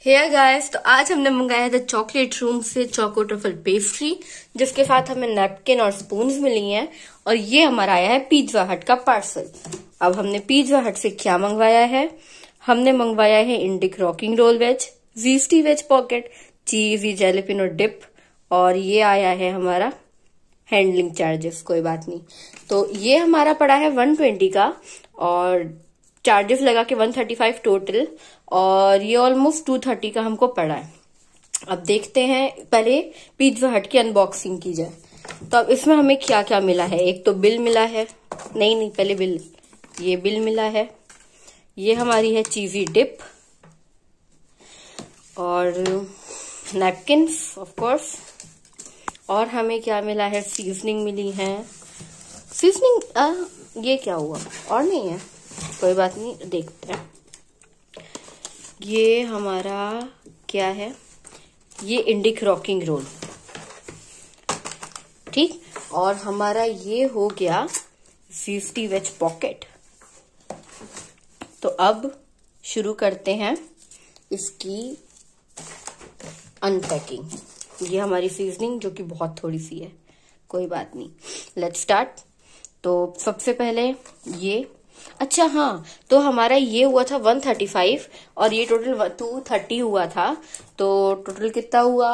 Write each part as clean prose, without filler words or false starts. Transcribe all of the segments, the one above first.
Hair guys, तो आज हमने मंगाया था चॉकलेट रूम से चोको ट्रफल पेस्ट्री, जिसके साथ हमें नैपकिन और स्पून्स मिली हैं। और ये हमारा आया है पिज्जा हट का पार्सल। अब हमने पिज्जा हट से क्या मंगवाया है? हमने मंगवाया है Indic rocking roll veg, zesty veg pocket, cheesy jalapeno dip, और ये आया है हमारा हैंडलिंग चार्जेस। कोई बात नहीं। तो ये हमारा पड़ा है 120 का, और चार्जेस लगा के 135 टोटल, और ये ऑलमोस्ट 230 का हमको पड़ा है। अब देखते हैं, पहले पिज्जा हट की अनबॉक्सिंग की जाए। तो अब इसमें हमें क्या क्या मिला है? एक तो बिल मिला है, नहीं पहले बिल, ये बिल मिला है। ये हमारी है चीजी डिप, और नैपकिन्स ऑफ कोर्स। और हमें क्या मिला है? सीजनिंग मिली है। सीजनिंग ये क्या हुआ? और नहीं है, कोई बात नहीं, देखते हैं। ये हमारा क्या है? ये इंडिक रॉकिंग रोल, ठीक। और हमारा ये हो गया जीस्टी वेज पॉकेट। तो अब शुरू करते हैं इसकी अनपैकिंग। ये हमारी सीजनिंग, जो कि बहुत थोड़ी सी है, कोई बात नहीं। Let's start. तो सबसे पहले ये, अच्छा हाँ, तो हमारा ये हुआ था 135 और ये टोटल 230 हुआ था। तो टोटल कितना हुआ?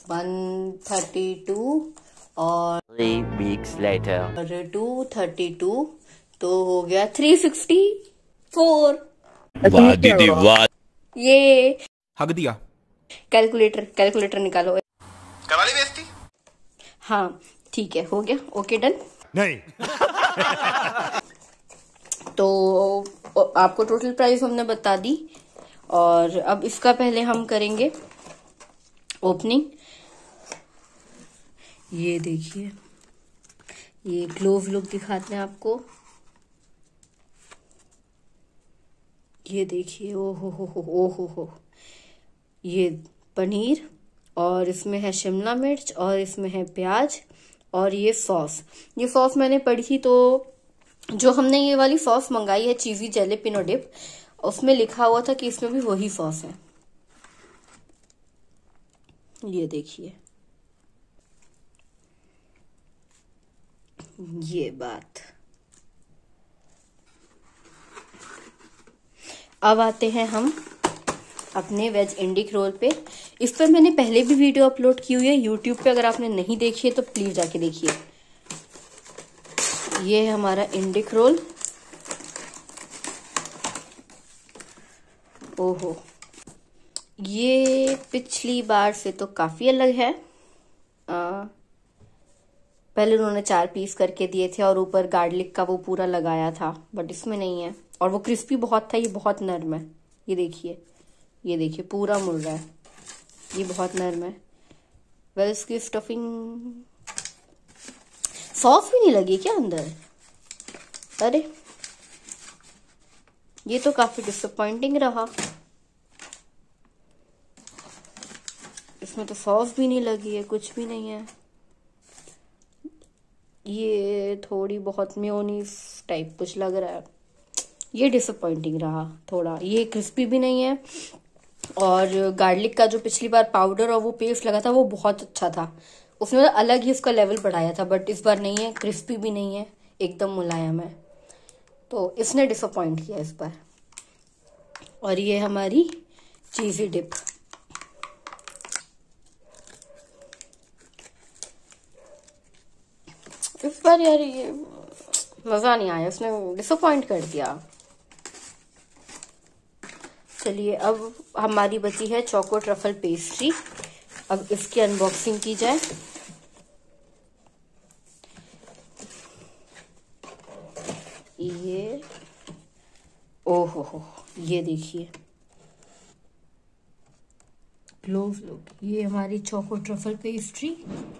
132 और 3 weeks later. 232, तो हो गया 364। वाह दीदी वाह। ये हक दिया। कैलकुलेटर निकालो। करवा ली बेइज्जती? हाँ ठीक है, हो गया, ओके डन। नहीं। तो आपको टोटल प्राइस हमने बता दी, और अब इसका पहले हम करेंगे ओपनिंग। ये देखिए, ये ग्लोव लुक दिखाते हैं आपको। ये देखिए, ओ हो, ये पनीर, और इसमें है शिमला मिर्च, और इसमें है प्याज, और ये सॉस मैंने पढ़ी थी। तो जो हमने ये वाली सॉस मंगाई है चीजी जेलेपिनो डिप, उसमें लिखा हुआ था कि इसमें भी वही सॉस है। ये देखिए, ये बात। अब आते हैं हम अपने वेज इंडिक रोल पे। इस पर मैंने पहले भी वीडियो अपलोड की हुई है यूट्यूब पे, अगर आपने नहीं देखी है तो प्लीज जाके देखिए। ये है हमारा इंडिक रोल। ओहो, ये पिछली बार से तो काफी अलग है। पहले उन्होंने 4 पीस करके दिए थे और ऊपर गार्लिक का वो पूरा लगाया था, बट इसमें नहीं है। और वो क्रिस्पी बहुत था, ये बहुत नर्म है। ये देखिए पूरा मुड़ रहा है, ये बहुत नर्म है। वेल, इसकी स्टफिंग सॉस भी नहीं लगी क्या अंदर? अरे, ये तो काफी डिसअपॉइंटिंग रहा। इसमें तो सॉस भी नहीं लगी है, कुछ भी नहीं है। ये थोड़ी बहुत मेयोनीज टाइप कुछ लग रहा है। ये डिसअपॉइंटिंग रहा थोड़ा। ये क्रिस्पी भी नहीं है, और गार्लिक का जो पिछली बार पाउडर और वो पेस्ट लगा था वो बहुत अच्छा था, उसने अलग ही उसका लेवल बढ़ाया था। बट इस बार नहीं है, क्रिस्पी भी नहीं है, एकदम मुलायम है। तो इसने डिसअपॉइंट किया इस बार। और ये हमारी चीजी डिप। इस बार यार ये मजा नहीं आया, उसने डिसअपॉइंट कर दिया। चलिए, अब हमारी बची है चोको ट्रफल पेस्ट्री। अब इसकी अनबॉक्सिंग की जाए। ये ओहो, ये देखिए, ग्लोव लुक। ये हमारी चोको ट्रफल पेस्ट्री।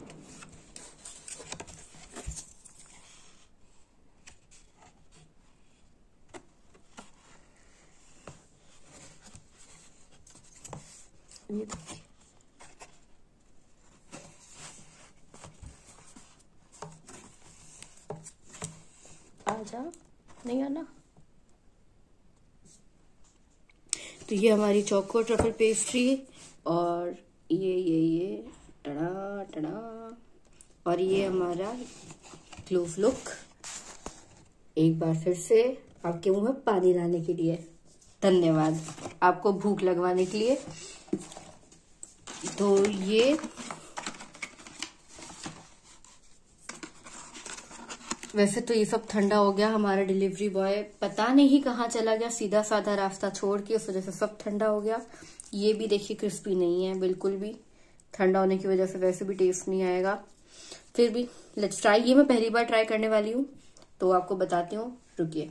ये देखिए, आजा, नहीं आना। तो ये हमारी चोको ट्रफल पेस्ट्री और ये टड़ा टड़ा, और ये हमारा क्लोज लुक। एक बार फिर से आपके मुंह में पानी लाने के लिए धन्यवाद, आपको भूख लगवाने के लिए। तो ये वैसे तो ये सब ठंडा हो गया, हमारा डिलीवरी बॉय पता नहीं कहाँ चला गया, सीधा साधा रास्ता छोड़ के, उस वजह से सब ठंडा हो गया। ये भी देखिए क्रिस्पी नहीं है बिल्कुल भी, ठंडा होने की वजह से वैसे भी टेस्ट नहीं आएगा। फिर भी लेट्स ट्राई, ये मैं पहली बार ट्राई करने वाली हूँ तो आपको बताती हूँ, रुकिए।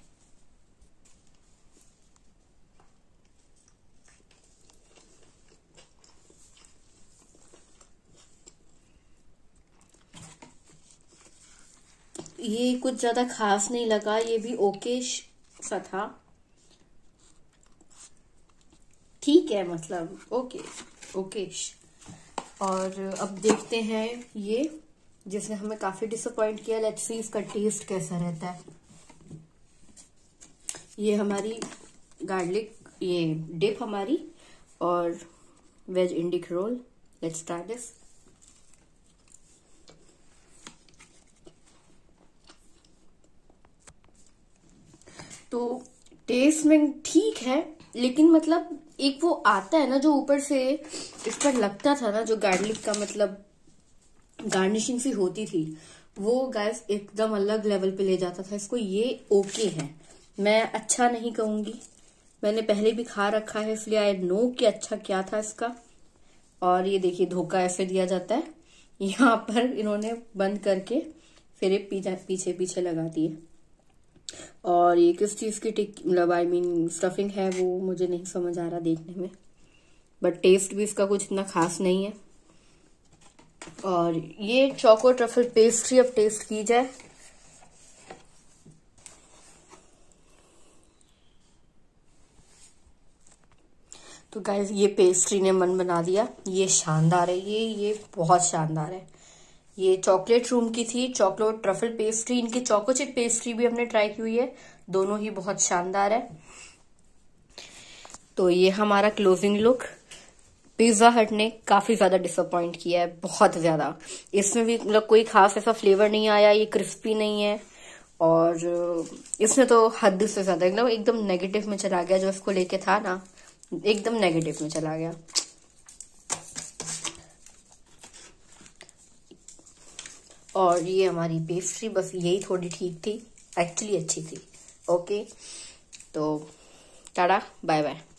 ये कुछ ज्यादा खास नहीं लगा, ये भी ओके सा था, ठीक है, मतलब ओके ओकेश। और अब देखते हैं ये जिसने हमें काफी डिसअपॉइंट किया, लेट्स सी इसका टेस्ट कैसा रहता है। ये हमारी गार्लिक ये डिप हमारी और veg Indic roll, let's try this. तो टेस्ट में ठीक है, लेकिन मतलब एक वो आता है ना जो ऊपर से इस पर लगता था ना, जो गार्लिक का मतलब गार्निशिंग सी होती थी, वो गाइस एकदम अलग लेवल पे ले जाता था इसको। ये ओके है, मैं अच्छा नहीं कहूंगी, मैंने पहले भी खा रखा है इसलिए आई नो कि अच्छा क्या था इसका। और ये देखिए धोखा ऐसे दिया जाता है, यहाँ पर इन्होंने बंद करके फिर पीछे पीछे लगा दिए। और ये किस चीज की मतलब आई मीन स्टफिंग है वो मुझे नहीं समझ आ रहा देखने में, बट टेस्ट भी इसका कुछ इतना खास नहीं है। और ये चोको ट्रफल पेस्ट्री अब टेस्ट की जाए। तो गाइस ये पेस्ट्री ने मन बना दिया, ये शानदार है, ये बहुत शानदार है। ये चॉकलेट रूम की थी, चॉकलेट ट्रफल पेस्ट्री, इनकी चोको चिप पेस्ट्री भी हमने ट्राई की हुई है, दोनों ही बहुत शानदार है। तो ये हमारा क्लोजिंग लुक। पिज्जा हट ने काफी ज्यादा डिसअपॉइंट किया है, बहुत ज्यादा। इसमें भी मतलब कोई खास ऐसा फ्लेवर नहीं आया, ये क्रिस्पी नहीं है, और इसमें तो हद से ज्यादा एकदम नेगेटिव में चला गया, जो इसको लेके था ना एकदम नेगेटिव में चला गया। और ये हमारी पेस्ट्री बस यही थोड़ी ठीक थी, एक्चुअली अच्छी थी। ओके, तो टाटा बाय बाय।